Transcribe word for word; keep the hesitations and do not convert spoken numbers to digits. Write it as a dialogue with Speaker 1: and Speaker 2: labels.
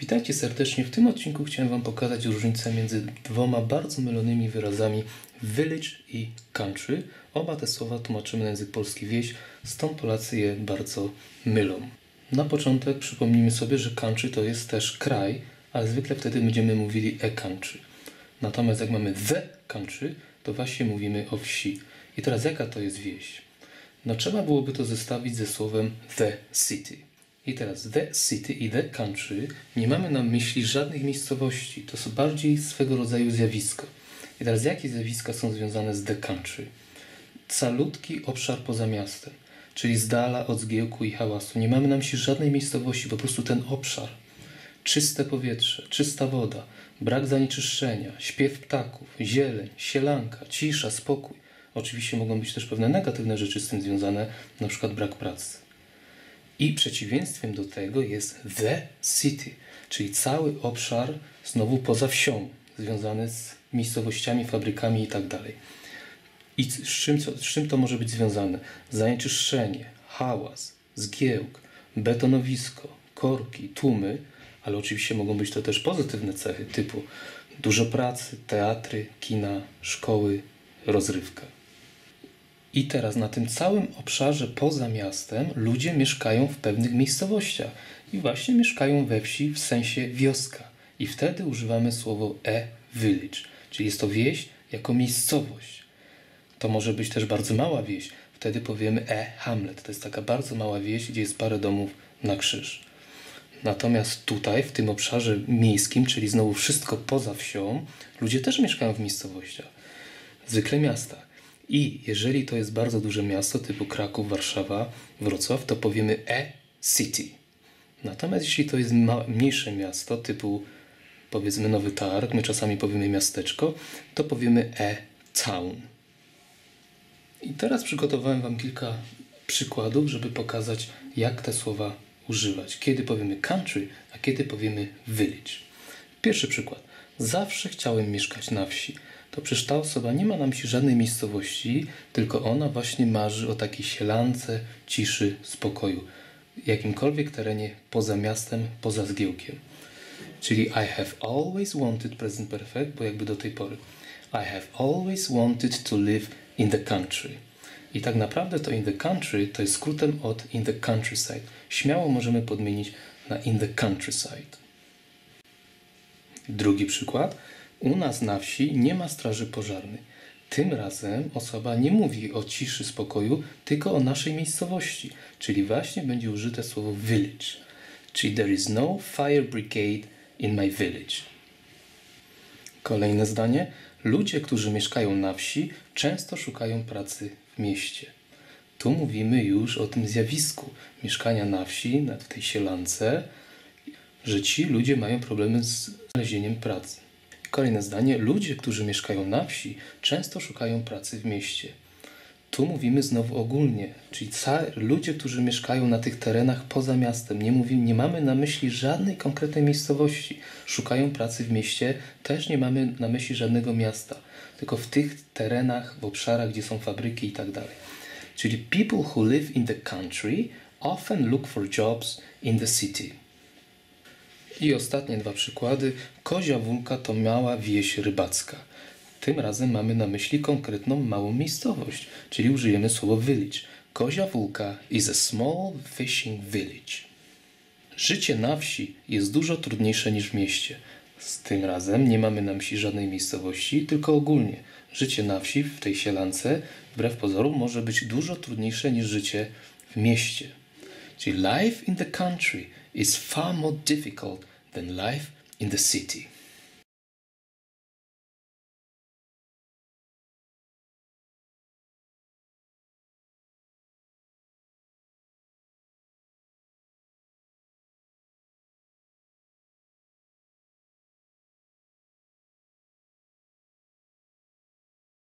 Speaker 1: Witajcie serdecznie. W tym odcinku chciałem Wam pokazać różnicę między dwoma bardzo mylonymi wyrazami village i country. Oba te słowa tłumaczymy na język polski wieś, stąd Polacy je bardzo mylą. Na początek przypomnijmy sobie, że country to jest też kraj, ale zwykle wtedy będziemy mówili a country. Natomiast jak mamy the country, to właśnie mówimy o wsi. I teraz jaka to jest wieś? No trzeba byłoby to zestawić ze słowem the city. I teraz the city i the country nie mamy na myśli żadnych miejscowości. To są bardziej swego rodzaju zjawiska. I teraz jakie zjawiska są związane z the country? Calutki obszar poza miastem, czyli z dala od zgiełku i hałasu. Nie mamy na myśli żadnej miejscowości, po prostu ten obszar. Czyste powietrze, czysta woda, brak zanieczyszczenia, śpiew ptaków, zieleń, sielanka, cisza, spokój. Oczywiście mogą być też pewne negatywne rzeczy z tym związane, na przykład brak pracy. I przeciwieństwem do tego jest the city, czyli cały obszar znowu poza wsią, związany z miejscowościami, fabrykami i tak dalej. I z czym, z czym to może być związane? Zanieczyszczenie, hałas, zgiełk, betonowisko, korki, tłumy, ale oczywiście mogą być to też pozytywne cechy typu dużo pracy, teatry, kina, szkoły, rozrywka. I teraz na tym całym obszarze poza miastem ludzie mieszkają w pewnych miejscowościach i właśnie mieszkają we wsi w sensie wioska. I wtedy używamy słowo a village, czyli jest to wieś jako miejscowość. To może być też bardzo mała wieś. Wtedy powiemy a hamlet. To jest taka bardzo mała wieś, gdzie jest parę domów na krzyż. Natomiast tutaj, w tym obszarze miejskim, czyli znowu wszystko poza wsią, ludzie też mieszkają w miejscowościach. Zwykle miastach. I jeżeli to jest bardzo duże miasto typu Kraków, Warszawa, Wrocław, to powiemy a city. Natomiast jeśli to jest małe, mniejsze miasto typu powiedzmy Nowy Targ, my czasami powiemy miasteczko, to powiemy a town. I teraz przygotowałem Wam kilka przykładów, żeby pokazać, jak te słowa używać. Kiedy powiemy country, a kiedy powiemy village. Pierwszy przykład. Zawsze chciałem mieszkać na wsi. To przecież ta osoba nie ma na myśli żadnej miejscowości, tylko ona właśnie marzy o takiej sielance, ciszy, spokoju. Jakimkolwiek terenie poza miastem, poza zgiełkiem. Czyli I have always wanted present perfect, bo jakby do tej pory. I have always wanted to live in the country. I tak naprawdę to in the country to jest skrótem od in the countryside. Śmiało możemy podmienić na in the countryside. Drugi przykład. U nas na wsi nie ma straży pożarnej. Tym razem osoba nie mówi o ciszy, spokoju, tylko o naszej miejscowości. Czyli właśnie będzie użyte słowo village. Czyli there is no fire brigade in my village. Kolejne zdanie. Ludzie, którzy mieszkają na wsi, często szukają pracy w mieście. Tu mówimy już o tym zjawisku mieszkania na wsi, w tej sielance, że ci ludzie mają problemy z znalezieniem pracy. Kolejne zdanie. Ludzie, którzy mieszkają na wsi, często szukają pracy w mieście. Tu mówimy znowu ogólnie, czyli ludzie, którzy mieszkają na tych terenach poza miastem. Nie, mówimy, nie mamy na myśli żadnej konkretnej miejscowości. Szukają pracy w mieście, też nie mamy na myśli żadnego miasta. Tylko w tych terenach, w obszarach, gdzie są fabryki i tak dalej. Czyli people who live in the country often look for jobs in the city. I ostatnie dwa przykłady. Kozia Wólka to mała wieś rybacka. Tym razem mamy na myśli konkretną małą miejscowość, czyli użyjemy słowa village. Kozia Wólka is a small fishing village. Życie na wsi jest dużo trudniejsze niż w mieście. Z tym razem nie mamy na myśli żadnej miejscowości, tylko ogólnie. Życie na wsi, w tej sielance, wbrew pozorom, może być dużo trudniejsze niż życie w mieście. Czyli life in the country is far more difficult than life in the city.